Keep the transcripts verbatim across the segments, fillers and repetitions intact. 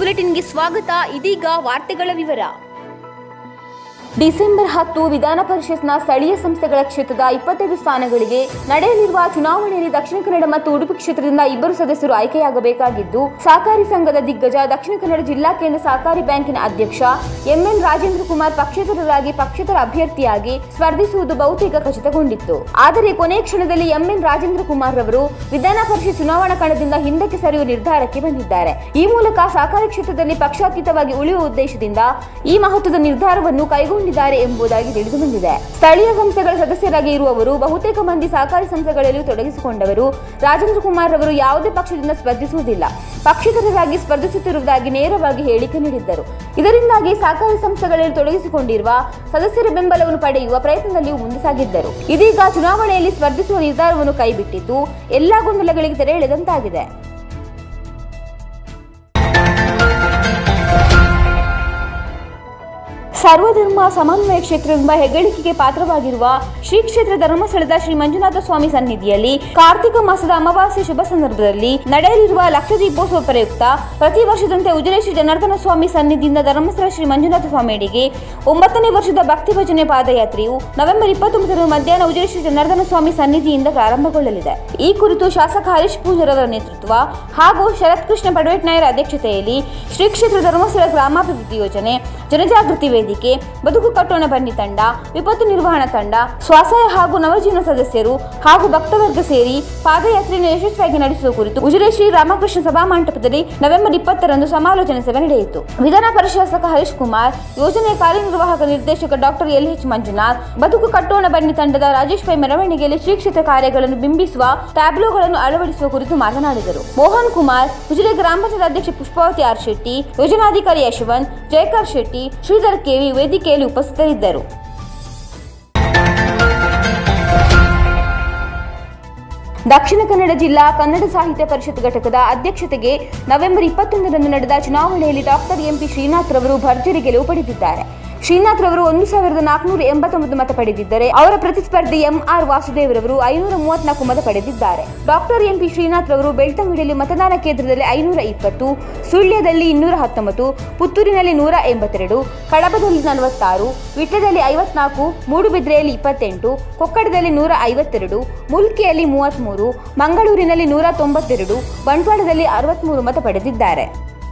ಬುಲೆಟಿನ್ಗೆ ಸ್ವಾಗತ. ಇದೀಗ ವಾರ್ತೆಗಳ ವಿವರ. ಡಿಸೆಂಬರ್ ಹತ್ತು ವಿಧಾನ ಪರಿಷತ್ನ ಸ್ಥಳೀಯ ಸಂಸ್ಥೆಗಳ ಕ್ಷೇತ್ರದ ಇಪ್ಪತ್ತೈದು ಸ್ಥಾನಗಳಿಗೆ ನಡೆಯಲಿರುವ ಚುನಾವಣೆಯಲ್ಲಿ ದಕ್ಷಿಣ ಕನ್ನಡ ಮತ್ತು ಉಡುಪಿ ಕ್ಷೇತ್ರದಿಂದ ಇಬ್ಬರು ಸದಸ್ಯರು ಆಯ್ಕೆಯಾಗಬೇಕಾಗಿದ್ದು, ಸಹಕಾರಿ ಸಂಘದ ದಿಗ್ಗಜ ದಕ್ಷಿಣ ಕನ್ನಡ ಜಿಲ್ಲಾ ಕೇಂದ್ರ ಸಹಕಾರಿ ಬ್ಯಾಂಕಿನ ಅಧ್ಯಕ್ಷ ಎಂಎನ್ ರಾಜೇಂದ್ರ ಕುಮಾರ್ ಪಕ್ಷೇತರರಾಗಿ ಪಕ್ಷೇತರ ಅಭ್ಯರ್ಥಿಯಾಗಿ ಸ್ಪರ್ಧಿಸುವುದು ಬಹುತೇಕ ಖಚಿತಗೊಂಡಿತ್ತು. ಆದರೆ ಕೊನೆಯ ಕ್ಷಣದಲ್ಲಿ ಎಂಎನ್ ರಾಜೇಂದ್ರ ಕುಮಾರ್ ರವರು ವಿಧಾನ ಪರಿಷತ್ ಚುನಾವಣಾ ಕಣದಿಂದ ಹಿಂದಕ್ಕೆ ಸರಿಯುವ ನಿರ್ಧಾರಕ್ಕೆ ಬಂದಿದ್ದಾರೆ. ಈ ಮೂಲಕ ಸಹಕಾರಿ ಕ್ಷೇತ್ರದಲ್ಲಿ ಪಕ್ಷಾತೀತವಾಗಿ ಉಳಿಯುವ ಉದ್ದೇಶದಿಂದ ಈ ಮಹತ್ವದ ನಿರ್ಧಾರವನ್ನು ಕೈಗೊಂಡು ಎಂಬುದಾಗಿ ತಿಳಿದು ಬಂದಿದೆ. ಸ್ಥಳೀಯ ಸಂಸ್ಥೆಗಳ ಸದಸ್ಯರಾಗಿ ಇರುವವರು ಬಹುತೇಕ ಮಂದಿ ಸಹಕಾರಿ ಸಂಸ್ಥೆಗಳಲ್ಲಿ ತೊಡಗಿಸಿಕೊಂಡವರು. ರಾಜೇಂದ್ರ ಕುಮಾರ್ ಅವರು ಯಾವುದೇ ಪಕ್ಷದಿಂದ ಸ್ಪರ್ಧಿಸುವುದಿಲ್ಲ, ಪಕ್ಷೇತರರಾಗಿ ಸ್ಪರ್ಧಿಸುತ್ತಿರುವುದಾಗಿ ನೇರವಾಗಿ ಹೇಳಿಕೆ ನೀಡಿದ್ದರು. ಇದರಿಂದಾಗಿ ಸಹಕಾರಿ ಸಂಸ್ಥೆಗಳಲ್ಲಿ ತೊಡಗಿಸಿಕೊಂಡಿರುವ ಸದಸ್ಯರ ಬೆಂಬಲವನ್ನು ಪಡೆಯುವ ಪ್ರಯತ್ನದಲ್ಲಿಯೂ ಮುಂದೆ ಸಾಗಿದ್ದರು. ಇದೀಗ ಚುನಾವಣೆಯಲ್ಲಿ ಸ್ಪರ್ಧಿಸುವ ನಿರ್ಧಾರವನ್ನು ಕೈಬಿಟ್ಟಿದ್ದು ಎಲ್ಲಾ ಗೊಂದಲಗಳಿಗೆ ತೆರೆ ಎಳೆದಂತಾಗಿದೆ. ಸರ್ವಧರ್ಮ ಸಮನ್ವಯ ಕ್ಷೇತ್ರವೆಂಬ ಹೆಗ್ಗಳಿಕೆಗೆ ಪಾತ್ರವಾಗಿರುವ ಶ್ರೀ ಕ್ಷೇತ್ರ ಧರ್ಮಸ್ಥಳದ ಶ್ರೀ ಮಂಜುನಾಥ ಸ್ವಾಮಿ ಸನ್ನಿಧಿಯಲ್ಲಿ ಕಾರ್ತಿಕ ಮಾಸದ ಅಮಾವಾಸ್ಯೆ ಶುಭ ಸಂದರ್ಭದಲ್ಲಿ ನಡೆಯಲಿರುವ ಲಕ್ಷ ದೀಪೋತ್ಸವ ಪ್ರಯುಕ್ತ ಪ್ರತಿ ವರ್ಷದಂತೆ ಉಜಿರೆ ಶ್ರೀ ಜನಾರ್ದನ ಸ್ವಾಮಿ ಸನ್ನಿಧಿಯಿಂದ ಧರ್ಮಸ್ಥಳ ಶ್ರೀ ಮಂಜುನಾಥ ಸ್ವಾಮಿಗೆ ಒಂಬತ್ತನೇ ವರ್ಷದ ಭಕ್ತಿ ಭಜನೆ ಪಾದಯಾತ್ರೆಯು ನವೆಂಬರ್ ಇಪ್ಪತ್ತೊಂಬತ್ತರಂದು ಮಧ್ಯಾಹ್ನ ಉಜಿರೆ ಶ್ರೀ ಜನಾರ್ದನ ಸ್ವಾಮಿ ಸನ್ನಿಧಿಯಿಂದ ಪ್ರಾರಂಭಗೊಳ್ಳಲಿದೆ. ಈ ಕುರಿತು ಶಾಸಕ ಹರೀಶ್ ಪೂಜಾರವರ ನೇತೃತ್ವ ಹಾಗೂ ಶರತ್ ಕೃಷ್ಣ ಪಡವೆಟ್ನಾಯರ ಅಧ್ಯಕ್ಷತೆಯಲ್ಲಿ ಶ್ರೀ ಕ್ಷೇತ್ರ ಧರ್ಮಸ್ಥಳ ಗ್ರಾಮಾಭಿವೃದ್ಧಿ ಯೋಜನೆ, ಜನಜಾಗೃತಿ ವೇದಿಕೆ, ಬದುಕು ಕಟ್ಟೋಣ ಬನ್ನಿ ತಂಡ, ವಿಪತ್ತು ನಿರ್ವಹಣಾ ತಂಡ, ಸ್ವಸಹಾಯ ಹಾಗೂ ನವಜೀವನ ಸದಸ್ಯರು ಹಾಗೂ ಭಕ್ತವರ್ಗ ಸೇರಿ ಪಾದಯಾತ್ರೆಯನ್ನು ಯಶಸ್ವಿಯಾಗಿ ನಡೆಸುವ ಕುರಿತು ಉಜಿರೆ ಶ್ರೀ ರಾಮಕೃಷ್ಣ ಸಭಾ ಮಂಟಪದಲ್ಲಿ ನವೆಂಬರ್ ಇಪ್ಪತ್ತರಂದು ಸಮಾಲೋಚನೆ ಸಭೆ ನಡೆಯಿತು. ವಿಧಾನ ಪರಿಷತ್ ಶಾಸಕ ಹರೀಶ್ ಕುಮಾರ್, ಯೋಜನೆಯ ಕಾರ್ಯನಿರ್ವಾಹಕ ನಿರ್ದೇಶಕ ಡಾಕ್ಟರ್ ಎಲ್ ಎಚ್ ಮಂಜುನಾಥ್, ಬದುಕು ಕಟ್ಟೋಣ ಬನ್ನಿ ತಂಡದ ರಾಜೇಶ್ ಪೈ ಮೆರವಣಿಗೆಯಲ್ಲಿ ಶ್ರೀ ಕ್ಷೇತ್ರ ಕಾರ್ಯಗಳನ್ನು ಬಿಂಬಿಸುವ ಟ್ಯಾಬ್ಲೋಗಳನ್ನು ಅಳವಡಿಸುವ ಕುರಿತು ಮಾತನಾಡಿದರು. ಮೋಹನ್ ಕುಮಾರ್, ಉಜಿರೆ ಗ್ರಾಮ ಪಂಚಾಯತ್ ಅಧ್ಯಕ್ಷೆ ಪುಷ್ಪಾವತಿ ಆರ್ ಶೆಟ್ಟಿ, ಯೋಜನಾಧಿಕಾರಿ ಯಶವಂತ್, ಜಯಕರ್ ಶೆಟ್ಟಿ, ಶ್ರೀಧರ್ ಕೆವಿ ವೇದಿಕೆಯಲ್ಲಿ ಉಪಸ್ಥಿತರಿದ್ದರು. ದಕ್ಷಿಣ ಕನ್ನಡ ಜಿಲ್ಲಾ ಕನ್ನಡ ಸಾಹಿತ್ಯ ಪರಿಷತ್ ಘಟಕದ ಅಧ್ಯಕ್ಷತೆಗೆ ನವೆಂಬರ್ ಇಪ್ಪತ್ತೊಂದರಂದು ನಡೆದ ಚುನಾವಣೆಯಲ್ಲಿ ಡಾಕ್ಟರ್ ಎಂಪಿ ಶ್ರೀನಾಥ್ ರವರು ಭರ್ಜರಿ ಗೆಲುವು ಪಡೆದಿದ್ದಾರೆ. ಶ್ರೀನಾಥ್ ರವರು ಒಂದು ಸಾವಿರದ ನಾಲ್ಕುನೂರ ಎಂಬತ್ತೊಂಬತ್ತು ಮತ ಪಡೆದಿದ್ದರೆ ಅವರ ಪ್ರತಿಸ್ಪರ್ಧಿ ಎಂಆರ್ ವಾಸುದೇವ್ ರವರು ಐನೂರ ಮೂವತ್ನಾಲ್ಕು ಮತ ಪಡೆದಿದ್ದಾರೆ. ಡಾಕ್ಟರ್ ಎಂಪಿ ಶ್ರೀನಾಥ್ ರವರು ಬೆಳ್ತಂಗಡಿಯಲ್ಲಿ ಮತದಾನ ಕೇಂದ್ರದಲ್ಲಿ ಐನೂರ ಇಪ್ಪತ್ತು, ಸುಳ್ಯದಲ್ಲಿ ಇನ್ನೂರ ಹತ್ತೊಂಬತ್ತು, ಪುತ್ತೂರಿನಲ್ಲಿ ನೂರ ಎಂಬತ್ತೆರಡು, ಕಡಬದಲ್ಲಿ ನಲವತ್ತಾರು, ವಿಟ್ಲದಲ್ಲಿ ಐವತ್ನಾಲ್ಕು, ಮೂಡುಬಿದ್ರೆಯಲ್ಲಿ ಇಪ್ಪತ್ತೆಂಟು, ಕೊಕ್ಕಡದಲ್ಲಿ ನೂರ ಐವತ್ತೆರಡು, ಮುಲ್ಕಿಯಲ್ಲಿ ಮೂವತ್ಮೂರು, ಮಂಗಳೂರಿನಲ್ಲಿ ನೂರ ತೊಂಬತ್ತೆರಡು, ಬಂಟ್ವಾಳದಲ್ಲಿ ಅರವತ್ಮೂರು ಮತ ಪಡೆದಿದ್ದಾರೆ.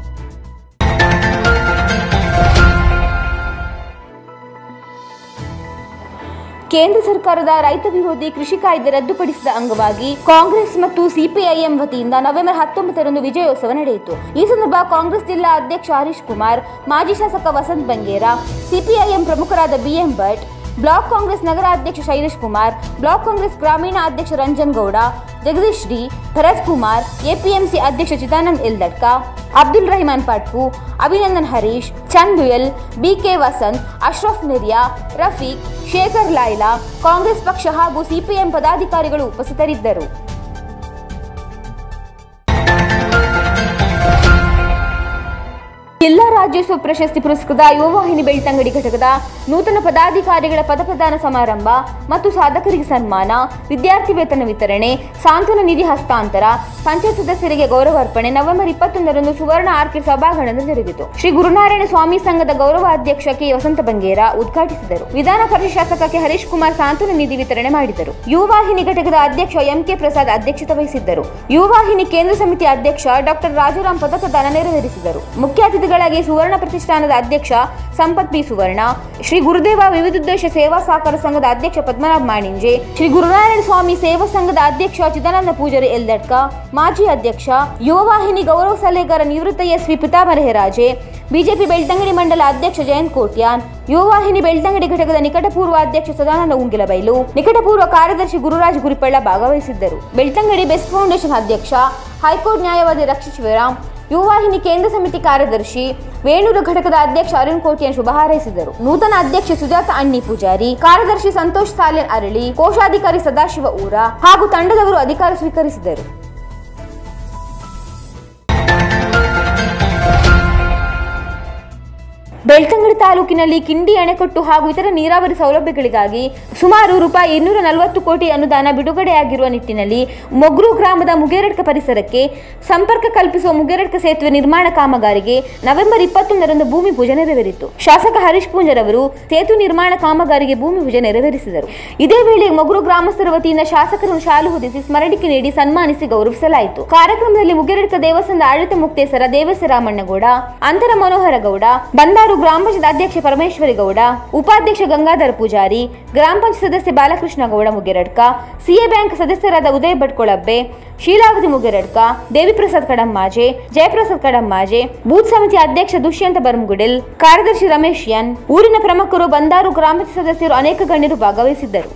ಕೇಂದ್ರ ಸರ್ಕಾರದ ರೈತ ವಿರೋಧಿ ಕೃಷಿ ಕಾಯ್ದೆ ರದ್ದುಪಡಿಸಿದ ಅಂಗವಾಗಿ ಕಾಂಗ್ರೆಸ್ ಮತ್ತು ಸಿಪಿಐಎಂ ವತಿಯಿಂದ ನವೆಂಬರ್ ಹತ್ತೊಂಬತ್ತರಂದು ವಿಜಯೋತ್ಸವ ನಡೆಯಿತು. ಈ ಸಂದರ್ಭ ಕಾಂಗ್ರೆಸ್ ಜಿಲ್ಲಾ ಅಧ್ಯಕ್ಷ ಹರೀಶ್ ಕುಮಾರ್, ಮಾಜಿ ಶಾಸಕ ವಸಂತ್ ಬಂಗೇರ, ಸಿಪಿಐಎಂ ಪ್ರಮುಖರಾದ ಬಿಎಂ ಭಟ್, ಬ್ಲಾಕ್ ಕಾಂಗ್ರೆಸ್ ನಗರ ಅಧ್ಯಕ್ಷ ಶೈಲೇಶ್ ಕುಮಾರ್, ಬ್ಲಾಕ್ ಕಾಂಗ್ರೆಸ್ ಗ್ರಾಮೀಣ ಅಧ್ಯಕ್ಷ ರಂಜನ್ ಗೌಡ, ಜಗದೀಶ್ ಡಿ, ಭರತ್ ಕುಮಾರ್, ಎಪಿಎಂಸಿ ಅಧ್ಯಕ್ಷ ಚಿದಾನಂದ್ ಎಲ್ದಡ್ಕ, ಅಬ್ದುಲ್ ರಹಿಮಾನ್ ಪಟ್ಪು, ಅಭಿನಂದನ್ ಹರೀಶ್, ಚಂದುಯಲ್, ಬಿಕೆ ವಸಂತ್, ಅಶ್ರಫ್ ಮಿರ್ಯಾ, ರಫೀಕ್, ಶೇಖರ್ ಲೈಲಾ, ಕಾಂಗ್ರೆಸ್ ಪಕ್ಷ ಹಾಗೂ ಸಿಪಿಎಂ ಪದಾಧಿಕಾರಿಗಳು ಉಪಸ್ಥಿತರಿದ್ದರು. ಜಿಲ್ಲಾ ರಾಜ್ಯೋತ್ಸವ ಪ್ರಶಸ್ತಿ ಪುರಸ್ಕೃತ ಯುವವಾಹಿನಿ ಬೆಳ್ತಂಗಡಿ ಘಟಕದ ನೂತನ ಪದಾಧಿಕಾರಿಗಳ ಪದಪ್ರದಾನ ಸಮಾರಂಭ ಮತ್ತು ಸಾಧಕರಿಗೆ ಸನ್ಮಾನ, ವಿದ್ಯಾರ್ಥಿ ವೇತನ ವಿತರಣೆ, ಸಾಂತ್ವನ ನಿಧಿ ಹಸ್ತಾಂತರ, ಪಂಚಾಯತ್ ಸದಸ್ಯರಿಗೆ ಗೌರವಾರ್ಪಣೆ ನವೆಂಬರ್ ಇಪ್ಪತ್ತೊಂದರಂದು ಸುವರ್ಣ ಆರ್ಕಿಡ್ ಸಭಾಂಗಣದಲ್ಲಿ ಜರುಗಿತು. ಶ್ರೀ ಗುರುನಾರಾಯಣ ಸ್ವಾಮಿ ಸಂಘದ ಗೌರವ ಅಧ್ಯಕ್ಷ ಕೆ ವಸಂತ ಬಂಗೇರ ಉದ್ಘಾಟಿಸಿದರು. ವಿಧಾನ ಪರಿಷತ್ ಶಾಸಕ ಕೆ ಹರೀಶ್ ಕುಮಾರ್ ಸಾಂತ್ವನ ನಿಧಿ ವಿತರಣೆ ಮಾಡಿದರು. ಯುವವಾಹಿನಿ ಘಟಕದ ಅಧ್ಯಕ್ಷ ಎಂಕೆ ಪ್ರಸಾದ್ ಅಧ್ಯಕ್ಷತೆ ವಹಿಸಿದ್ದರು. ಯುವವಾಹಿನಿ ಕೇಂದ್ರ ಸಮಿತಿ ಅಧ್ಯಕ್ಷ ಡಾಕ್ಟರ್ ರಾಜಾರಾಮ್ ಪದಪ್ರದಾನ ನೆರವೇರಿಸಿದರು. ಮುಖ್ಯ ಅತಿಥಿಗಳಾಗಿ ಸುವರ್ಣ ಪ್ರತಿಷ್ಠಾನದ ಅಧ್ಯಕ್ಷ ಸಂಪತ್ ಬಿ ಸುವರ್ಣ, ಶ್ರೀ ಗುರುದೇವ ವಿವಿಧೋದ್ದೇಶ ಸೇವಾ ಸಹಕಾರ ಸಂಘದ ಅಧ್ಯಕ್ಷ ಪದ್ಮನಾಭ ಮಾಣಿಂಜೆ, ಶ್ರೀ ಗುರುನಾರಾಯಣ ಸ್ವಾಮಿ ಸೇವಾ ಸಂಘದ ಅಧ್ಯಕ್ಷ ಚಿದಾನಂದ ಪೂಜಾರಿ ಎಲ್ದಡ್ಕ, ಮಾಜಿ ಅಧ್ಯಕ್ಷ, ಯುವವಾಹಿನಿ ಗೌರವ ಸಲಹೆಗಾರ ನಿವೃತ್ತ ಎಸ್ವಿ ಪಿತಾಂಬರ ಹೆರಾಜೆ, ಬಿಜೆಪಿ ಬೆಳ್ತಂಗಡಿ ಮಂಡಲ ಅಧ್ಯಕ್ಷ ಜಯಂತ್ ಕೋಟ್ಯಾನ್, ಯುವವಾಹಿನಿ ಬೆಳ್ತಂಗಡಿ ಘಟಕದ ನಿಕಟಪೂರ್ವ ಅಧ್ಯಕ್ಷ ಸದಾನಂದ ಉಂಗಿಲಬೈಲು, ನಿಕಟಪೂರ್ವ ಕಾರ್ಯದರ್ಶಿ ಗುರುರಾಜ್ ಗುರಿಪಳ್ಳ ಭಾಗವಹಿಸಿದ್ದರು. ಬೆಳ್ತಂಗಡಿ ಬೆಸ್ಟ್ ಫೌಂಡೇಶನ್ ಅಧ್ಯಕ್ಷ, ಹೈಕೋರ್ಟ್ ನ್ಯಾಯವಾದಿ ರಕ್ಷಿತ್ ಶಿವರಾಮ್, ಯುವವಾಹಿನಿ ಕೇಂದ್ರ ಸಮಿತಿ ಕಾರ್ಯದರ್ಶಿ, ವೇಣೂರು ಘಟಕದ ಅಧ್ಯಕ್ಷ ಅರುಣ್ ಕೋಟಿಯನ್ ಶುಭ ಹಾರೈಸಿದರು. ನೂತನ ಅಧ್ಯಕ್ಷೆ ಸುಜಾತ ಅಣ್ಣಿ ಪೂಜಾರಿ, ಕಾರ್ಯದರ್ಶಿ ಸಂತೋಷ್ ಸಾಲೆನ್ ಅರಳಿ, ಕೋಶಾಧಿಕಾರಿ ಸದಾಶಿವ ಊರ ಹಾಗೂ ತಂಡದವರು ಅಧಿಕಾರ ಸ್ವೀಕರಿಸಿದರು. ಬೆಳ್ತಂಗಡಿ ತಾಲೂಕಿನಲ್ಲಿ ಕಿಂಡಿ ಅಣೆಕಟ್ಟು ಹಾಗೂ ಇತರ ನೀರಾವರಿ ಸೌಲಭ್ಯಗಳಿಗಾಗಿ ಸುಮಾರು ರೂಪಾಯಿ ಇನ್ನೂರ ನಲವತ್ತು ಕೋಟಿ ಅನುದಾನ ಬಿಡುಗಡೆಯಾಗಿರುವ ನಿಟ್ಟಿನಲ್ಲಿ ಮೊಗ್ರು ಗ್ರಾಮದ ಮುಗೇರಡ್ಕ ಪರಿಸರಕ್ಕೆ ಸಂಪರ್ಕ ಕಲ್ಪಿಸುವ ಮುಗೇರಡ್ಕ ಸೇತುವೆ ನಿರ್ಮಾಣ ಕಾಮಗಾರಿಗೆ ನವೆಂಬರ್ ಇಪ್ಪತ್ತೊಂದರಂದು ಭೂಮಿ ಪೂಜೆ ನೆರವೇರಿತು. ಶಾಸಕ ಹರೀಶ್ ಪೂಂಜರ್ ಅವರು ಸೇತುವೆ ನಿರ್ಮಾಣ ಕಾಮಗಾರಿಗೆ ಭೂಮಿ ಪೂಜೆ ನೆರವೇರಿಸಿದರು. ಇದೇ ವೇಳೆ ಮೊಗ್ರು ಗ್ರಾಮಸ್ಥರ ವತಿಯಿಂದ ಶಾಸಕರನ್ನು ಶಾಲು ಹೊದಿಸಿ ಸ್ಮರಣಿಕೆ ನೀಡಿ ಸನ್ಮಾನಿಸಿ ಗೌರವಿಸಲಾಯಿತು. ಕಾರ್ಯಕ್ರಮದಲ್ಲಿ ಮುಗೇರಡ್ಕ ದೇವಸ್ಥಾನದ ಆಡಳಿತ ಮುಕ್ತೇಸರ ದೇವಸ ರಾಮಣ್ಣಗೌಡ, ಅಂತರ ಮನೋಹರ ಗೌಡ, ಬಂದಾರು ಗ್ರಾಮ ಪಂಚಾಯತ್ ಅಧ್ಯಕ್ಷ ಪರಮೇಶ್ವರಿ ಗೌಡ, ಉಪಾಧ್ಯಕ್ಷ ಗಂಗಾಧರ ಪೂಜಾರಿ, ಗ್ರಾಮ ಪಂಚಾಯತ್ ಸದಸ್ಯ ಬಾಲಕೃಷ್ಣ ಗೌಡ ಮುಗೇರಡ್ಕ, ಸಿಎ ಬ್ಯಾಂಕ್ ಸದಸ್ಯರಾದ ಉದಯ ಭಟ್ಕೊಳಬ್ಬೆ, ಶೀಲಾವತಿ ಮುಗೇರಡ್ಕ, ದೇವಿಪ್ರಸಾದ್ ಕಡಮ್ಮಾಜೆ, ಜಯಪ್ರಸಾದ್ ಕಡಮ್ಮಾಜೆ, ಬೂತ್ ಸಮಿತಿ ಅಧ್ಯಕ್ಷ ದುಷ್ಯಂತ ಬರ್ಮಗುಡಿಲ್, ಕಾರ್ಯದರ್ಶಿ ರಮೇಶ್ ಎನ್, ಊರಿನ ಪ್ರಮುಖರು, ಬಂದಾರು ಗ್ರಾಮ ಪಂಚಾಯತ್ ಸದಸ್ಯರು ಅನೇಕ ಗಣ್ಯರು ಭಾಗವಹಿಸಿದ್ದರು.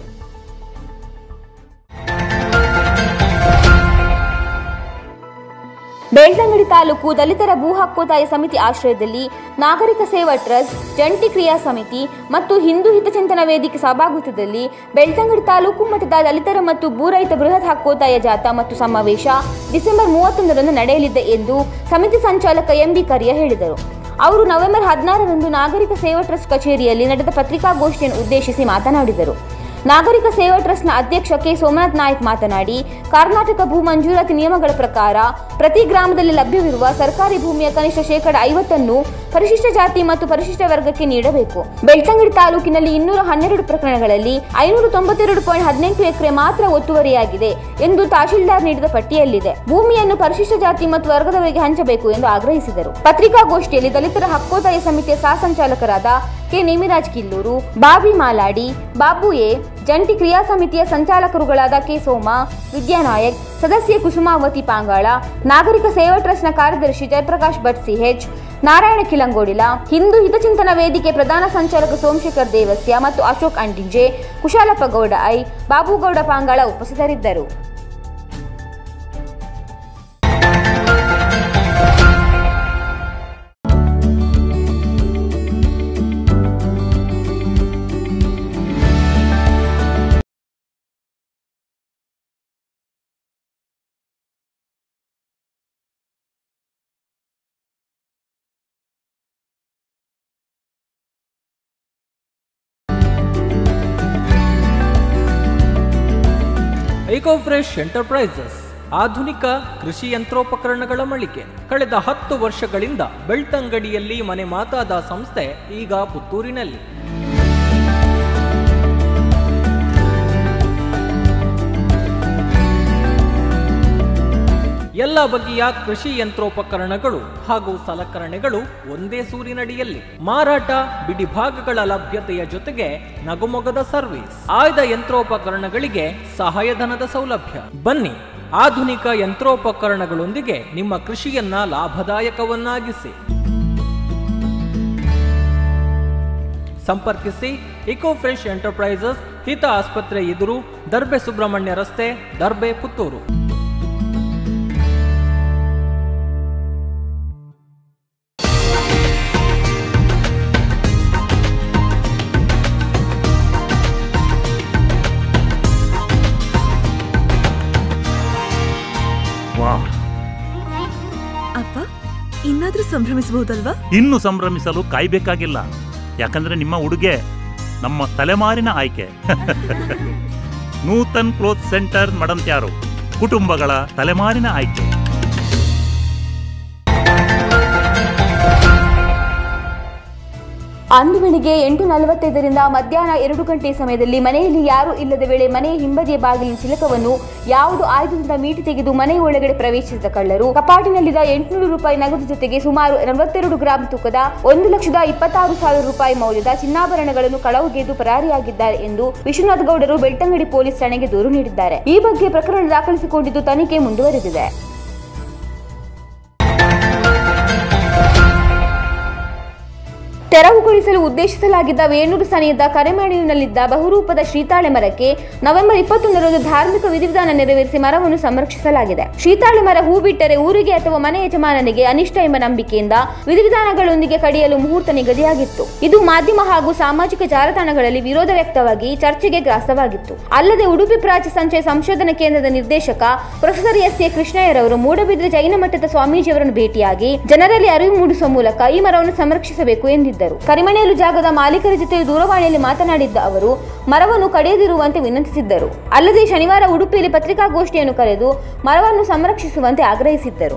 ಬೆಳ್ತಂಗಡಿ ತಾಲೂಕು ದಲಿತರ ಭೂ ಹಕ್ಕೋತ್ತಾಯ ಸಮಿತಿ ಆಶ್ರಯದಲ್ಲಿ ನಾಗರಿಕ ಸೇವಾ ಟ್ರಸ್ಟ್, ಜಂಟಿ ಕ್ರಿಯಾ ಸಮಿತಿ ಮತ್ತು ಹಿಂದೂ ಹಿತಚಿಂತನ ವೇದಿಕೆ ಸಹಭಾಗಿತ್ವದಲ್ಲಿ ಬೆಳ್ತಂಗಡಿ ತಾಲೂಕು ಮಟ್ಟದ ದಲಿತರ ಮತ್ತು ಭೂರಹಿತ ಬೃಹತ್ ಹಕ್ಕೋತ್ತಾಯ ಜಾಥಾ ಮತ್ತು ಸಮಾವೇಶ ಡಿಸೆಂಬರ್ ಮೂವತ್ತೊಂದರಂದು ನಡೆಯಲಿದೆ ಎಂದು ಸಮಿತಿ ಸಂಚಾಲಕ ಎಂ ಬಿ ಕರಿಯ ಹೇಳಿದರು. ಅವರು ನವೆಂಬರ್ ಹದಿನಾರರಂದು ನಾಗರಿಕ ಸೇವಾ ಟ್ರಸ್ಟ್ ಕಚೇರಿಯಲ್ಲಿ ನಡೆದ ಪತ್ರಿಕಾಗೋಷ್ಠಿಯನ್ನು ಉದ್ದೇಶಿಸಿ ಮಾತನಾಡಿದರು. ನಾಗರಿಕ ಸೇವಾ ಟ್ರಸ್ಟ್ನ ಅಧ್ಯಕ್ಷ ಕೆ ಸೋಮನಾಥ್ ನಾಯ್ಕ್ ಮಾತನಾಡಿ, ಕರ್ನಾಟಕ ಭೂ ಮಂಜೂರಾತಿ ನಿಯಮಗಳ ಪ್ರಕಾರ ಪ್ರತಿ ಗ್ರಾಮದಲ್ಲಿ ಲಭ್ಯವಿರುವ ಸರ್ಕಾರಿ ಭೂಮಿಯ ಕನಿಷ್ಠ ಶೇಕಡ ಐವತ್ತನ್ನು ಪರಿಶಿಷ್ಟ ಜಾತಿ ಮತ್ತು ಪರಿಶಿಷ್ಟ ವರ್ಗಕ್ಕೆ ನೀಡಬೇಕು. ಬೆಳ್ತಂಗಡಿ ತಾಲೂಕಿನಲ್ಲಿ ಇನ್ನೂರ ಹನ್ನೆರಡು ಪ್ರಕರಣಗಳಲ್ಲಿ ಐನೂರ ತೊಂಬತ್ತೆರಡು ಪಾಯಿಂಟ್ ಹದಿನೆಂಟು ಎಕರೆ ಮಾತ್ರ ಒತ್ತುವರಿಯಾಗಿದೆ ಎಂದು ತಹಶೀಲ್ದಾರ್ ನೀಡಿದ ಪಟ್ಟಿಯಲ್ಲಿದೆ. ಭೂಮಿಯನ್ನು ಪರಿಶಿಷ್ಟ ಜಾತಿ ಮತ್ತು ವರ್ಗದವರಿಗೆ ಹಂಚಬೇಕು ಎಂದು ಆಗ್ರಹಿಸಿದರು. ಪತ್ರಿಕಾಗೋಷ್ಠಿಯಲ್ಲಿ ದಲಿತರ ಹಕ್ಕೋತ್ತಾಯ ಸಮಿತಿಯ ಸಹ ಸಂಚಾಲಕರಾದ ಕೆ ನೇಮಿರಾಜ್ ಕಿಲ್ಲೂರು, ಬಾಬಿ ಮಾಲಾಡಿ, ಬಾಬು ಎ, ಜಂಟಿ ಕ್ರಿಯಾ ಸಮಿತಿಯ ಸಂಚಾಲಕರುಗಳಾದ ಕೆ ಸೋಮ, ವಿದ್ಯಾನಾಯಕ್, ಸದಸ್ಯೆ ಕುಸುಮಾವತಿ ಪಾಂಗಾಳ, ನಾಗರಿಕ ಸೇವಾ ಟ್ರಸ್ಟ್ನ ಕಾರ್ಯದರ್ಶಿ ಜಯಪ್ರಕಾಶ್ ಭಟ್ ಸಿಎಚ್, ನಾರಾಯಣ ಕಿಲಂಗೋಡಿಲ, ಹಿಂದೂ ಹಿತಚಿಂತನ ವೇದಿಕೆ ಪ್ರಧಾನ ಸಂಚಾಲಕ ಸೋಮಶೇಖರ್ ದೇವಸ್ಯ ಮತ್ತು ಅಶೋಕ್ ಅಂಟಿಂಜೆ, ಕುಶಾಲಪ್ಪ ಗೌಡ ಐ, ಬಾಬುಗೌಡ ಪಾಂಗಾಳ ಉಪಸ್ಥಿತರಿದ್ದರು. ಇಕೋಫ್ರೆಶ್ ಎಂಟರ್ಪ್ರೈಸಸ್ ಆಧುನಿಕ ಕೃಷಿ ಯಂತ್ರೋಪಕರಣಗಳ ಮಳಿಗೆ. ಕಳೆದ ಹತ್ತು ವರ್ಷಗಳಿಂದ ಬೆಳ್ತಂಗಡಿಯಲ್ಲಿ ಮನೆ ಮಾತಾದ ಸಂಸ್ಥೆ ಈಗ ಪುತ್ತೂರಿನಲ್ಲಿ. ಎಲ್ಲ ಬಗೆಯ ಕೃಷಿ ಯಂತ್ರೋಪಕರಣಗಳು ಹಾಗೂ ಸಲಕರಣೆಗಳು ಒಂದೇ ಸೂರಿನಡಿಯಲ್ಲಿ ಮಾರಾಟ, ಬಿಡಿಭಾಗಗಳ ಲಭ್ಯತೆಯ ಜೊತೆಗೆ ನಗುಮೊಗದ ಸರ್ವಿಸ್, ಆಯ್ದ ಯಂತ್ರೋಪಕರಣಗಳಿಗೆ ಸಹಾಯಧನದ ಸೌಲಭ್ಯ. ಬನ್ನಿ, ಆಧುನಿಕ ಯಂತ್ರೋಪಕರಣಗಳೊಂದಿಗೆ ನಿಮ್ಮ ಕೃಷಿಯನ್ನ ಲಾಭದಾಯಕವನ್ನಾಗಿಸಿ. ಸಂಪರ್ಕಿಸಿ ಇಕೋಫ್ರೆಶ್ ಎಂಟರ್ಪ್ರೈಸಸ್, ಹಿತ ಆಸ್ಪತ್ರೆ ಎದುರು, ದರ್ಬೆ ಸುಬ್ರಹ್ಮಣ್ಯ ರಸ್ತೆ, ದರ್ಬೆ, ಪುತ್ತೂರು. ಅಪ್ಪ, ಇನ್ನಾದ್ರೂ ಸಂಭ್ರಮಿಸಬಹುದಲ್ವಾ? ಇನ್ನು ಸಂಭ್ರಮಿಸಲು ಕಾಯ್ಬೇಕಾಗಿಲ್ಲ, ಯಾಕಂದ್ರೆ ನಿಮ್ಮ ಉಡುಗೆ ನಮ್ಮ ತಲೆಮಾರಿನ ಆಯ್ಕೆ. ನೂತನ್ ಕ್ಲೋತ್ ಸೆಂಟರ್ ಮಡಂತ್ಯಾರು, ಕುಟುಂಬಗಳ ತಲೆಮಾರಿನ ಆಯ್ಕೆ. ಅಂದು ಬೆಳಿಗ್ಗೆ ಎಂಟು ನಲವತ್ತೈದರಿಂದ ಮಧ್ಯಾಹ್ನ ಎರಡು ಗಂಟೆ ಸಮಯದಲ್ಲಿ ಮನೆಯಲ್ಲಿ ಯಾರೂ ಇಲ್ಲದ ವೇಳೆ ಮನೆಯ ಹಿಂಬದಿಯ ಬಾಗಿಲಿನ ಚಿಲಕವನ್ನು ಯಾವುದು ಆಯುಧದಿಂದ ಮೀಟಿ ತೆಗೆದು ಮನೆಯ ಒಳಗಡೆ ಪ್ರವೇಶಿಸಿದ ಕಳ್ಳರು ಕಪಾಟಿನಲ್ಲಿದ್ದ ಎಂಟುನೂರು ರೂಪಾಯಿ ನಗದು ಜೊತೆಗೆ ಸುಮಾರು ನಲವತ್ತೆರಡು ಗ್ರಾಂ ತೂಕದ ಒಂದು ಲಕ್ಷದ ಇಪ್ಪತ್ತಾರು ಸಾವಿರ ರೂಪಾಯಿ ಮೌಲ್ಯದ ಚಿನ್ನಾಭರಣಗಳನ್ನು ಕಳವುಗೆದ್ದು ಪರಾರಿಯಾಗಿದ್ದಾರೆ ಎಂದು ವಿಶ್ವನಾಥ್ ಗೌಡರು ಬೆಳ್ತಂಗಡಿ ಪೊಲೀಸ್ ಠಾಣೆಗೆ ದೂರು ನೀಡಿದ್ದಾರೆ. ಈ ಬಗ್ಗೆ ಪ್ರಕರಣ ದಾಖಲಿಸಿಕೊಂಡಿದ್ದು ತನಿಖೆ ಮುಂದುವರೆದಿದೆ. ತೆರವುಗೊಳಿಸಲು ಉದ್ದೇಶಿಸಲಾಗಿದ್ದ ವೇಣೂರು ಸನಿಯದ ಕರೆಮಾಡಿನಲ್ಲಿದ್ದ ಬಹುರೂಪದ ಶ್ರೀತಾಳೆ ಮರಕ್ಕೆ ನವೆಂಬರ್ ಇಪ್ಪತ್ತೊಂದರಂದು ಧಾರ್ಮಿಕ ವಿಧಿವಿಧಾನ ನೆರವೇರಿಸಿ ಮರವನ್ನು ಸಂರಕ್ಷಿಸಲಾಗಿದೆ. ಶ್ರೀತಾಳೆ ಮರ ಹೂ ಬಿಟ್ಟರೆ ಊರಿಗೆ ಅಥವಾ ಮನೆ ಯಜಮಾನನಿಗೆ ಅನಿಷ್ಟ ಎಂಬ ನಂಬಿಕೆಯಿಂದ ವಿಧಿವಿಧಾನಗಳೊಂದಿಗೆ ಕಡಿಯಲು ಮುಹೂರ್ತ ನಿಗದಿಯಾಗಿತ್ತು. ಇದು ಮಾಧ್ಯಮ ಹಾಗೂ ಸಾಮಾಜಿಕ ಜಾಲತಾಣಗಳಲ್ಲಿ ವಿರೋಧ ವ್ಯಕ್ತವಾಗಿ ಚರ್ಚೆಗೆ ಗ್ರಾಸವಾಗಿತ್ತು. ಅಲ್ಲದೆ ಉಡುಪಿ ಪ್ರಾಚ್ಯ ಸಂಚಯ ಸಂಶೋಧನಾ ಕೇಂದ್ರದ ನಿರ್ದೇಶಕ ಪ್ರೊಫೆಸರ್ ಎಸ್ ಎ ಕೃಷ್ಣಯ್ಯರವರು ಮೂಡಬಿದ್ರೆ ಜೈನ ಮಠದ ಸ್ವಾಮೀಜಿಯವರನ್ನು ಭೇಟಿಯಾಗಿ ಜನರಲ್ಲಿ ಅರಿವು ಮೂಡಿಸುವ ಮೂಲಕ ಈ ಮರವನ್ನು ಸಂರಕ್ಷಿಸಬೇಕು ಎಂದಿದ್ದರು. ಇದ್ದರು. ಕರಿಮನೆಯಲು ಜಾಗದ ಮಾಲೀಕರ ಜೊತೆ ದೂರವಾಣಿಯಲ್ಲಿ ಮಾತನಾಡಿದ್ದ ಅವರು ಮರವನ್ನು ಕಡಿಯದಿರುವಂತೆ ವಿನಂತಿಸಿದ್ದರು. ಅಲ್ಲದೆ ಶನಿವಾರ ಉಡುಪಿಯಲ್ಲಿ ಪತ್ರಿಕಾಗೋಷ್ಠಿಯನ್ನು ಕರೆದು ಮರವನ್ನು ಸಂರಕ್ಷಿಸುವಂತೆ ಆಗ್ರಹಿಸಿದ್ದರು.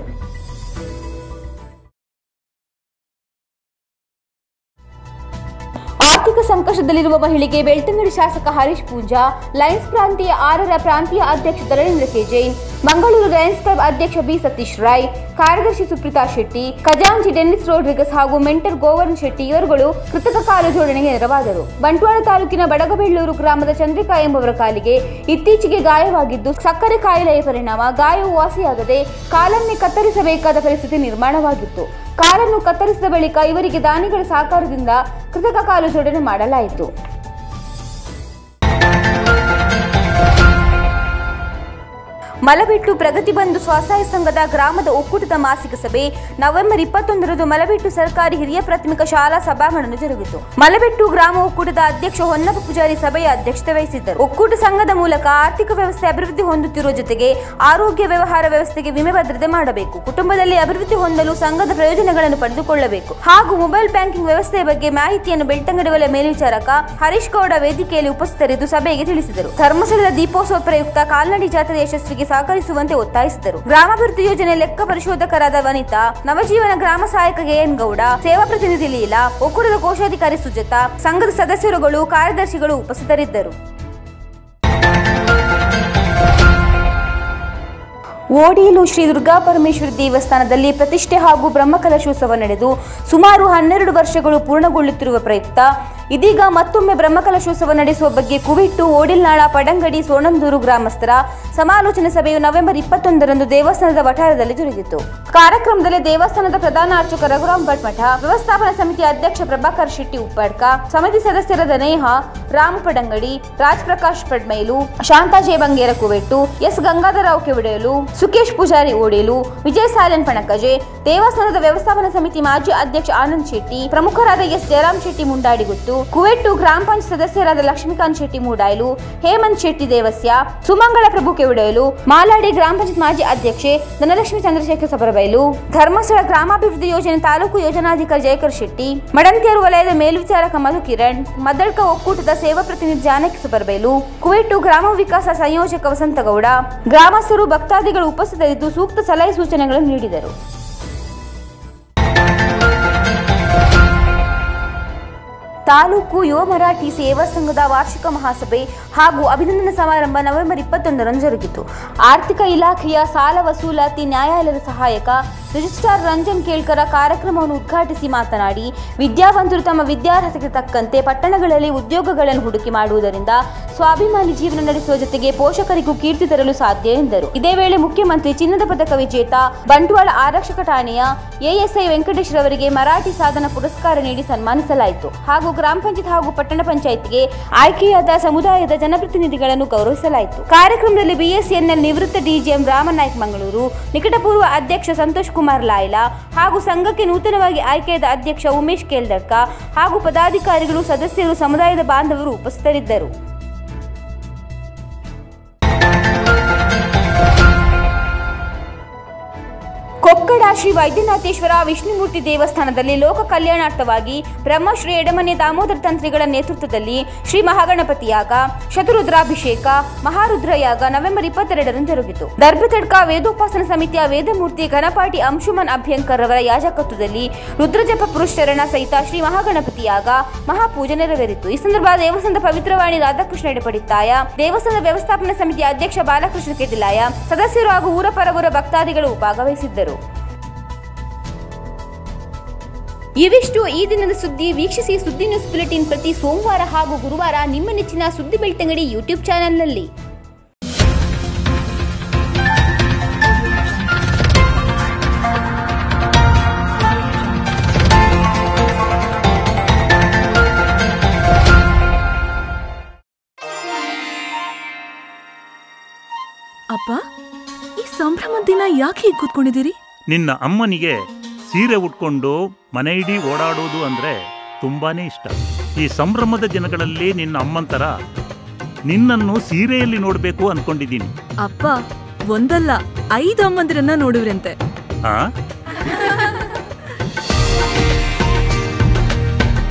ಆರ್ಥಿಕ ಸಂಕಷ್ಟದಲ್ಲಿರುವ ಮಹಿಳೆಗೆ ಬೆಳ್ತಂಗಡಿ ಶಾಸಕ ಹರೀಶ್ ಪೂಂಜಾ, ಲಯನ್ಸ್ ಪ್ರಾಂತೀಯ ಆರರ ಪ್ರಾಂತೀಯ ಅಧ್ಯಕ್ಷ Dharanendra K Jain, Mangaluru lions club ಅಧ್ಯಕ್ಷ ಬಿ ಸತೀಶ್ ರಾಯ್, ಕಾರ್ಯದರ್ಶಿ ಸುಪ್ರೀತಾ ಶೆಟ್ಟಿ, ಖಜಾಂಚಿ ಡೆನ್ನಿಸ್ ರೋಡ್ರಿಗಸ್ ಹಾಗೂ ಮೆಂಟರ್ ಗೋವರ್ನ್ ಶೆಟ್ಟಿ ಇವರುಗಳು ಕೃತಕ ಕಾಲು ಜೋಡಣೆಗೆ ನೆರವಾದರು. ಬಂಟ್ವಾಳ ತಾಲೂಕಿನ ಬಡಗಬೆಳ್ಳೂರು ಗ್ರಾಮದ ಚಂದ್ರಿಕಾ ಎಂಬುವರ ಕಾಲಿಗೆ ಇತ್ತೀಚೆಗೆ ಗಾಯವಾಗಿದ್ದು, ಸಕ್ಕರೆ ಕಾಯಿಲೆಯ ಪರಿಣಾಮ ಗಾಯವು ವಾಸಿಯಾಗದೆ ಕಾಲನ್ನೇ ಕತ್ತರಿಸಬೇಕಾದ ಪರಿಸ್ಥಿತಿ ನಿರ್ಮಾಣವಾಗಿತ್ತು. ಕಾಲನ್ನು ಕತ್ತರಿಸಿದ ಬಳಿಕ ಇವರಿಗೆ ದಾನಿಗಳ ಸಹಕಾರದಿಂದ ಕೃತಕ ಕಾಲು ಜೋಡಣೆ ಮಾಡಲಾಯಿತು. ಮಲಬೆಟ್ಟು ಪ್ರಗತಿ ಬಂಧು ಸ್ವಸಹಾಯ ಸಂಘದ ಗ್ರಾಮದ ಒಕ್ಕೂಟದ ಮಾಸಿಕ ಸಭೆ ನವೆಂಬರ್ ಇಪ್ಪತ್ತೊಂದರಂದು ಮಲಬೆಟ್ಟು ಸರ್ಕಾರಿ ಹಿರಿಯ ಪ್ರಾಥಮಿಕ ಶಾಲಾ ಸಭಾಂಗಣದಲ್ಲಿ ಜರುಗಿತು. ಮಲಬೆಟ್ಟು ಗ್ರಾಮ ಒಕ್ಕೂಟದ ಅಧ್ಯಕ್ಷ ಹೊನ್ನಪ್ಪ ಪೂಜಾರಿ ಸಭೆಯ ಅಧ್ಯಕ್ಷತೆ ವಹಿಸಿದ್ದರು. ಒಕ್ಕೂಟ ಸಂಘದ ಮೂಲಕ ಆರ್ಥಿಕ ವ್ಯವಸ್ಥೆ ಅಭಿವೃದ್ಧಿ ಹೊಂದುತ್ತಿರುವ ಜೊತೆಗೆ ಆರೋಗ್ಯ ವ್ಯವಹಾರ ವ್ಯವಸ್ಥೆಗೆ ವಿಮೆ ಭದ್ರತೆ ಮಾಡಬೇಕು, ಕುಟುಂಬದಲ್ಲಿ ಅಭಿವೃದ್ಧಿ ಹೊಂದಲು ಸಂಘದ ಪ್ರಯೋಜನಗಳನ್ನು ಪಡೆದುಕೊಳ್ಳಬೇಕು ಹಾಗೂ ಮೊಬೈಲ್ ಬ್ಯಾಂಕಿಂಗ್ ವ್ಯವಸ್ಥೆಯ ಬಗ್ಗೆ ಮಾಹಿತಿಯನ್ನು ಬೆಳ್ತಂಗಡಿ ವಲಯ ಮೇಲ್ವಿಚಾರಕ ಹರೀಶ್ ಗೌಡ ವೇದಿಕೆಯಲ್ಲಿ ಉಪಸ್ಥಿತರಿದ್ದು ಸಭೆಗೆ ತಿಳಿಸಿದರು. ಧರ್ಮಸ್ಥಳದ ದೀಪೋತ್ಸವ ಪ್ರಯುಕ್ತ ಕಾಲ್ನಡಿ ಜಾತ್ರೆ ಯಶಸ್ವಿಗೆ ಸಹಕರಿಸುವಂತೆ ಒತ್ತಾಯಿಸಿದರು. ಗ್ರಾಮಾಭಿವೃದ್ಧಿ ಯೋಜನೆ ಲೆಕ್ಕ ಪರಿಶೋಧಕರಾದ ವನಿತಾ, ನವಜೀವನ ಗ್ರಾಮ ಸಹಾಯಕ ಎನ್ ಗೌಡ, ಸೇವಾ ಪ್ರತಿನಿಧಿ ಲೀಲಾ, ಒಕ್ಕೂಟದ ಕೋಶಾಧಿಕಾರಿ ಸುಜಾತಾ, ಸಂಘದ ಸದಸ್ಯರುಗಳು, ಕಾರ್ಯದರ್ಶಿಗಳು ಉಪಸ್ಥಿತರಿದ್ದರು. ಓಡಿಯಲು ಶ್ರೀ ದುರ್ಗಾ ಪರಮೇಶ್ವರಿ ದೇವಸ್ಥಾನದಲ್ಲಿ ಪ್ರತಿಷ್ಠೆ ಹಾಗೂ ಬ್ರಹ್ಮಕಲಶೋತ್ಸವ ನಡೆದು ಸುಮಾರು ಹನ್ನೆರಡು ವರ್ಷಗಳು ಪೂರ್ಣಗೊಳ್ಳುತ್ತಿರುವ ಪ್ರಯುಕ್ತ ಇದೀಗ ಮತ್ತೊಮ್ಮೆ ಬ್ರಹ್ಮಕಲಶೋತ್ಸವ ನಡೆಸುವ ಬಗ್ಗೆ ಕುವಿಟ್ಟು ಓಡಿಲ್ನಾಳ, ಪಡಂಗಡಿ, ಸೋಣಂದೂರು ಗ್ರಾಮಸ್ಥರ ಸಮಾಲೋಚನೆ ಸಭೆಯು ನವೆಂಬರ್ ಇಪ್ಪತ್ತೊಂದರಂದು ದೇವಸ್ಥಾನದ ವಠಾರದಲ್ಲಿ ಜರುಗಿತು. ಕಾರ್ಯಕ್ರಮದಲ್ಲಿ ದೇವಸ್ಥಾನದ ಪ್ರಧಾನ ಅರ್ಚಕ ರಘುರಾಮ್ ಭಟ್ಮಠ, ವ್ಯವಸ್ಥಾಪನಾ ಸಮಿತಿ ಅಧ್ಯಕ್ಷ ಪ್ರಭಾಕರ್ ಶೆಟ್ಟಿ ಉಪ್ಪಾಡ್ಕ, ಸಮಿತಿ ಸದಸ್ಯರಾದ ನೇಹ, ರಾಮು ಪಡಂಗಡಿ, ರಾಜ್ ಪ್ರಕಾಶ್ ಪಡ್ಮೈಲು, ಶಾಂತಾ ಜೆ ಬಂಗೇರ ಕುವೆಟ್ಟು, ಎಸ್ ಗಂಗಾಧರರಾವ್ ಕೆವಿಡೆಯಲು, ಸುಕೇಶ್ ಪೂಜಾರಿ ಓಡೇಲು, ವಿಜಯ್ ಸಾಲನ್ ಪಣಕಜೆ, ದೇವಸ್ಥಾನದ ವ್ಯವಸ್ಥಾಪನಾ ಸಮಿತಿ ಮಾಜಿ ಅಧ್ಯಕ್ಷ ಆನಂದ್ ಶೆಟ್ಟಿ, ಪ್ರಮುಖರಾದ ಎಸ್ ಜಯರಾಮ್ ಶೆಟ್ಟಿ ಮುಂಡಾಡಿಗುತ್ತು, ಕುವೆಟ್ಟು ಗ್ರಾಮ ಪಂಚಾಯತ್ ಸದಸ್ಯರಾದ ಲಕ್ಷ್ಮೀಕಾಂತ್ ಶೆಟ್ಟಿ ಮೂಡಾಯ್ಲು, ಹೇಮಂತ್ ಶೆಟ್ಟಿ ದೇವಸ್ಯ, ಸುಮಂಗಳ ಪ್ರಭು ಕೆವಿಡೆಯಲು, ಮಾಲಾಡಿ ಗ್ರಾಮ ಪಂಚಾಯತ್ ಮಾಜಿ ಅಧ್ಯಕ್ಷೆ ಧನಲಕ್ಷ್ಮಿ ಚಂದ್ರಶೇಖರ್ ಸಬರಬೈಲು, ಧರ್ಮಸ್ಥಳ ಗ್ರಾಮಾಭಿವೃದ್ಧಿ ಯೋಜನೆ ತಾಲೂಕು ಯೋಜನಾಧಿಕಾರಿ ಜಯಕರ್ ಶೆಟ್ಟಿ, ಮಡಂತಿಯರು ವಲಯದ ಮೇಲ್ವಿಚಾರಕ ಮಧು ಕಿರಣ್, ಮದ್ದಳ್ಕ ಒಕ್ಕೂಟದ ಸೇವಾ ಪ್ರತಿನಿಧಿ ಜಾನಕಿ ಸಬರಬೈಲು, ಕುವೆಟ್ಟು ಗ್ರಾಮ ವಿಕಾಸ ಸಂಯೋಜಕ ವಸಂತಗೌಡ, ಗ್ರಾಮಸ್ಥರು ಭಕ್ತಾದಿಗಳು ಉಪಸ್ಥಿತರಿದ್ದು ಸೂಕ್ತ ಸಲಹೆ ಸೂಚನೆಗಳನ್ನು ನೀಡಿದರು. ತಾಲೂಕು ಯುವ ಮರಾಠಿ ಸೇವಾ ಸಂಘದ ವಾರ್ಷಿಕ ಮಹಾಸಭೆ ಹಾಗೂ ಅಭಿನಂದನಾ ಸಮಾರಂಭ ನವೆಂಬರ್ ಇಪ್ಪತ್ತೊಂದರಂದು ಜರುಗಿತು. ಆರ್ಥಿಕ ಇಲಾಖೆಯ ಸಾಲ ವಸೂಲಾತಿ ನ್ಯಾಯಾಲಯದ ಸಹಾಯಕ ರಿಜಿಸ್ಟ್ರಾರ್ ರಂಜನ್ ಕೇಳ್ಕರ ಕಾರ್ಯಕ್ರಮವನ್ನು ಉದ್ಘಾಟಿಸಿ ಮಾತನಾಡಿ, ವಿದ್ಯಾವಂತರು ತಮ್ಮ ವಿದ್ಯಾರ್ಹತೆಗೆ ತಕ್ಕಂತೆ ಪಟ್ಟಣಗಳಲ್ಲಿ ಉದ್ಯೋಗಗಳನ್ನು ಹುಡುಕಿ ಮಾಡುವುದರಿಂದ ಸ್ವಾಭಿಮಾನಿ ಜೀವನ ನಡೆಸುವ ಜೊತೆಗೆ ಪೋಷಕರಿಗೂ ಕೀರ್ತಿ ತರಲು ಸಾಧ್ಯ ಎಂದರು. ಇದೇ ವೇಳೆ ಮುಖ್ಯಮಂತ್ರಿ ಚಿನ್ನದ ಪದಕ ವಿಜೇತ ಬಂಟ್ವಾಳ ಆರಕ್ಷಕ ಠಾಣೆಯ ಎಎಸ್ಐ ವೆಂಕಟೇಶ್ ರವರಿಗೆ ಮರಾಠಿ ಸಾಧನ ಪುರಸ್ಕಾರ ನೀಡಿ ಸನ್ಮಾನಿಸಲಾಯಿತು ಹಾಗೂ ಗ್ರಾಮ ಪಂಚಾಯತ್ ಹಾಗೂ ಪಟ್ಟಣ ಪಂಚಾಯತ್ಗೆ ಆಯ್ಕೆಯಾದ ಸಮುದಾಯದ ಜನಪ್ರತಿನಿಧಿಗಳನ್ನು ಗೌರವಿಸಲಾಯಿತು. ಕಾರ್ಯಕ್ರಮದಲ್ಲಿ ಬಿಎಸ್ಎನ್ಎಲ್ ನಿವೃತ್ತ ಡಿಜಿಎಂ ರಾಮನಾಯ್ಕ್ ಮಂಗಳೂರು, ನಿಕಟಪೂರ್ವ ಅಧ್ಯಕ್ಷ ಸಂತೋಷ್ ಕುಮಾರ್ ಲಾಯ್ಲಾ ಹಾಗೂ ಸಂಘಕ್ಕೆ ನೂತನವಾಗಿ ಆಯ್ಕೆಯಾದ ಅಧ್ಯಕ್ಷ ಉಮೇಶ್ ಕೇಲ್ದಡ್ಕ ಹಾಗೂ ಪದಾಧಿಕಾರಿಗಳು, ಸದಸ್ಯರು, ಸಮುದಾಯದ ಬಾಂಧವರು ಉಪಸ್ಥಿತರಿದ್ದರು. ಕೊಕ್ಕಡ ಶ್ರೀ ವೈದ್ಯನಾಥೇಶ್ವರ ವಿಷ್ಣುಮೂರ್ತಿ ದೇವಸ್ಥಾನದಲ್ಲಿ ಲೋಕ ಕಲ್ಯಾಣಾರ್ಥವಾಗಿ ಬ್ರಹ್ಮಶ್ರೀ ಎಡಮನೆ ದಾಮೋದರ ತಂತ್ರಿಗಳ ನೇತೃತ್ವದಲ್ಲಿ ಶ್ರೀ ಮಹಾಗಣಪತಿ ಯಾಗ, ಶತರುದ್ರಾಭಿಷೇಕ, ಮಹಾರುದ್ರಯಾಗ ನವೆಂಬರ್ ಇಪ್ಪತ್ತೆರಡರಂದು ಜರುಗಿತು. ದರ್ಬತಡ್ಕ ವೇದೋಪಾಸನ ಸಮಿತಿಯ ವೇದಮೂರ್ತಿ ಗಣಪಾಟಿ ಅಂಶುಮನ್ ಅಭ್ಯಂಕರ್ ರವರ ಯಾಜಕತ್ವದಲ್ಲಿ ರುದ್ರಜಪ ಪುರುಷರಣ ಸಹಿತ ಶ್ರೀ ಮಹಾಗಣಪತಿ ಯಾಗ ಮಹಾಪೂಜೆ ನೆರವೇರಿತು. ಈ ಸಂದರ್ಭ ದೇವಸ್ಥಾನದ ಪವಿತ್ರವಾಣಿ ರಾಧಾಕೃಷ್ಣ ಎಡಪಡಿತ್ತಾಯ, ದೇವಸ್ಥಾನದ ವ್ಯವಸ್ಥಾಪನಾ ಸಮಿತಿಯ ಅಧ್ಯಕ್ಷ ಬಾಲಕೃಷ್ಣ ಕೆದಿಲಾಯ, ಸದಸ್ಯರು ಹಾಗೂ ಊರ ಪರವೂರ ಭಕ್ತಾದಿಗಳು ಭಾಗವಹಿಸಿದ್ದರು. ಇವಿಷ್ಟು ಈ ದಿನದ ಸುದ್ದಿ. ವೀಕ್ಷಿಸಿ ಸುದ್ದಿ ನ್ಯೂಸ್ ಬುಲೆಟಿನ್ ಪ್ರತಿ ಸೋಮವಾರ ಹಾಗೂ ಗುರುವಾರ ನಿಮ್ಮ ನೆಚ್ಚಿನ ಸುದ್ದಿ ಬೆಳ್ತಂಗಡಿ ಯೂಟ್ಯೂಬ್ ಚಾನೆಲ್ನಲ್ಲಿ. ಅಪ್ಪ, ಈ ಸಂಭ್ರಮದ ದಿನ ಯಾಕೆ ಹೀಗೆ ಕೂತ್ಕೊಂಡಿದ್ದೀರಿ? ನಿನ್ನ ಅಮ್ಮನಿಗೆ ಸೀರೆ ಉಟ್ಕೊಂಡು ಮನೆ ಇಡೀ ಓಡಾಡೋದು ಅಂದ್ರೆ ತುಂಬಾನೇ ಇಷ್ಟ. ಈ ಸಂಭ್ರಮದ ದಿನಗಳಲ್ಲಿ ನಿನ್ನ ಅಮ್ಮಂತರ ನಿನ್ನನ್ನು ಸೀರೆಯಲ್ಲಿ ನೋಡ್ಬೇಕು ಅನ್ಕೊಂಡಿದ್ದೀನಿ. ಅಪ್ಪ, ಒಂದಲ್ಲ ಐದು ಅಮ್ಮಂದಿರನ್ನ ನೋಡುವ್ರಂತೆ. ಆ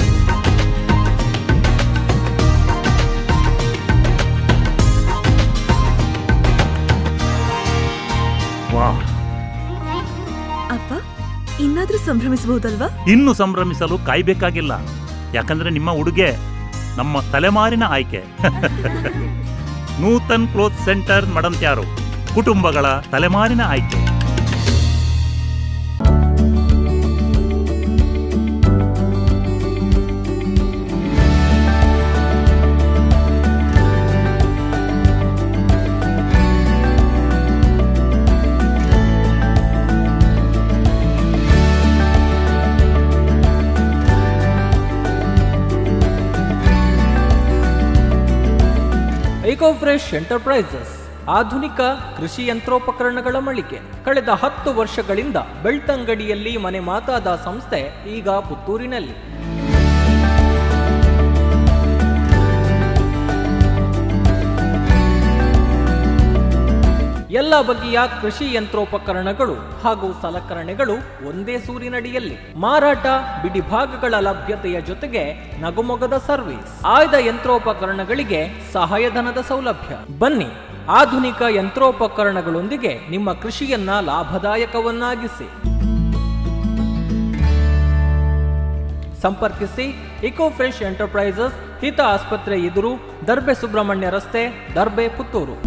ಸಂಭ್ರಮಿಸಬಹುದಲ್ವಾ? ಇನ್ನು ಸಂಭ್ರಮಿಸಲು ಕಾಯ್ಬೇಕಾಗಿಲ್ಲ, ಯಾಕಂದ್ರೆ ನಿಮ್ಮ ಉಡುಗೆ ನಮ್ಮ ತಲೆಮಾರಿನ ಆಯ್ಕೆ. ನೂತನ್ ಕ್ಲೋತ್ ಸೆಂಟರ್ ಮಡಂತ್ಯಾರು, ಕುಟುಂಬಗಳ ತಲೆಮಾರಿನ ಆಯ್ಕೆ. ಇಕೋ ಫ್ರೆಶ್ ಎಂಟರ್ಪ್ರೈಸಸ್ ಆಧುನಿಕ ಕೃಷಿ ಯಂತ್ರೋಪಕರಣಗಳ ಮಳಿಗೆ. ಕಳೆದ ಹತ್ತು ವರ್ಷಗಳಿಂದ ಬೆಳ್ತಂಗಡಿಯಲ್ಲಿ ಮನೆ ಮಾತಾದ ಸಂಸ್ಥೆ ಈಗ ಪುತ್ತೂರಿನಲ್ಲಿ. ಎಲ್ಲ ಬಗೆಯ ಕೃಷಿ ಯಂತ್ರೋಪಕರಣಗಳು ಹಾಗೂ ಸಲಕರಣೆಗಳು ಒಂದೇ ಸೂರಿನಡಿಯಲ್ಲಿ ಮಾರಾಟ, ಬಿಡಿ ಭಾಗಗಳ ಲಭ್ಯತೆಯ ಜೊತೆಗೆ ನಗುಮೊಗದ ಸರ್ವಿಸ್. ಆಯ್ದ ಯಂತ್ರೋಪಕರಣಗಳಿಗೆ ಸಹಾಯಧನದ ಸೌಲಭ್ಯ. ಬನ್ನಿ, ಆಧುನಿಕ ಯಂತ್ರೋಪಕರಣಗಳೊಂದಿಗೆ ನಿಮ್ಮ ಕೃಷಿಯನ್ನ ಲಾಭದಾಯಕವನ್ನಾಗಿಸಿ. ಸಂಪರ್ಕಿಸಿ ಇಕೋ ಫ್ರೆಶ್ ಎಂಟರ್ಪ್ರೈಸಸ್, ಹಿತ ಆಸ್ಪತ್ರೆ ಎದುರು, ದರ್ಬೆ ಸುಬ್ರಹ್ಮಣ್ಯ ರಸ್ತೆ, ದರ್ಬೆ, ಪುತ್ತೂರು.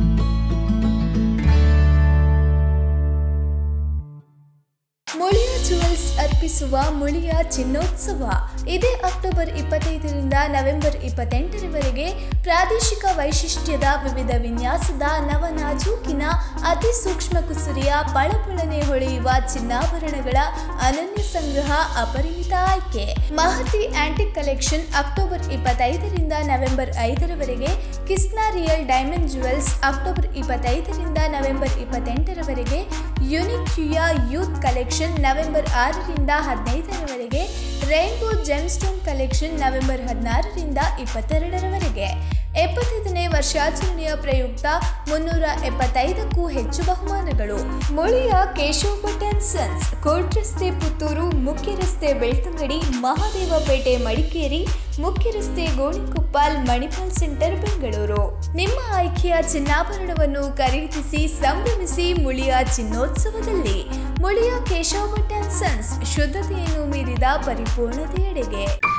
ಮುಳಿಯ ಜುವೆಲ್ಸ್ ಅರ್ಪಿಸುವ ಮುಳಿಯ ಚಿನ್ನೋತ್ಸವ ಇದೇ ಅಕ್ಟೋಬರ್ ಇಪ್ಪತ್ತೈದರಿಂದ ನವೆಂಬರ್ ಇಪ್ಪತ್ತೆಂಟರವರೆಗೆ ಪ್ರಾದೇಶಿಕ ವೈಶಿಷ್ಟ್ಯದ ವಿವಿಧ ವಿನ್ಯಾಸದ ನವನಾಜೂಕಿನ ಅತಿ ಸೂಕ್ಷ್ಮ ಕುಸುರಿಯ ಪಳಪಳನೆ ಹೊಳೆಯುವ ಚಿನ್ನಾಭರಣಗಳ ಅನನ್ಯ ಸಂಗ್ರಹ, ಅಪರಿಮಿತ ಆಯ್ಕೆ. ಮಹತಿ ಆಂಟಿಕ್ ಕಲೆಕ್ಷನ್ ಅಕ್ಟೋಬರ್ ಇಪ್ಪತ್ತೈದರಿಂದ ನವೆಂಬರ್ ಐದರವರೆಗೆ. Kisna real diamond jewels October ಇಪ್ಪತ್ತೈದರಿಂದ ನವೆಂಬರ್ ಇಪ್ಪತ್ತೆಂಟರವರೆಗೆ. ಯುನಿಕ್ಯುಯಾ ಯೂತ್ ಕಲೆಕ್ಷನ್ ನವೆಂಬರ್ ಆರರಿಂದ ಹದಿನೈದರವರೆಗೆ. ರೈನ್ಬೋ ಜೆಮ್ಸ್ಟೋನ್ ಕಲೆಕ್ಷನ್ ನವೆಂಬರ್ ಹದಿನಾರರಿಂದ ಇಪ್ಪತ್ತೆರಡರವರೆಗೆ. ಎಪ್ಪತ್ತೈದನೇ ವರ್ಷಾಚರಣೆಯ ಪ್ರಯುಕ್ತ ಮುನ್ನೂರ ಎಪ್ಪತ್ತೈದಕ್ಕೂ ಹೆಚ್ಚು ಬಹುಮಾನಗಳು. Muliya Keshav Bhat and sons, court ರಸ್ತೆ ಪುತ್ತೂರು, ಮುಖ್ಯ ರಸ್ತೆ ಬೆಳ್ತಂಗಡಿ, ಮಹಾದೇವಪೇಟೆ ಮಡಿಕೇರಿ, ಮುಖ್ಯ ರಸ್ತೆ ಗೋಣಿಕೊಪ್ಪಲ್, ಮಣಿಪಾಲ್ ಸೆಂಟರ್ ಬೆಂಗಳೂರು. ನಿಮ್ಮ ಆಯ್ಕೆಯ ಚಿನ್ನಾಭರಣವನ್ನು ಖರೀದಿಸಿ ಸಂಭ್ರಮಿಸಿ ಮುಳಿಯ ಚಿನ್ನೋತ್ಸವದಲ್ಲಿ. ಮುಳಿಯ ಕೇಶವ್ ಭಟ್ ಅಂಡ್ ಸನ್ಸ್, ಶುದ್ಧತೆಯನ್ನು ಮೀರಿದ ಪರಿಪೂರ್ಣತೆಯೆಡೆಗೆ.